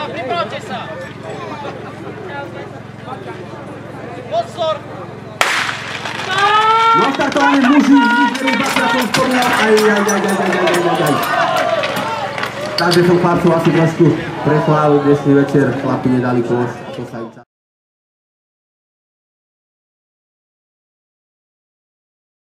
pripravte sa! Pozor! Nastartovanie muži, ktorý dvakrát som spomínal, aj. Takže som chlapcov asi trošku prechválil dnešný večer, chlapi nedali kôš.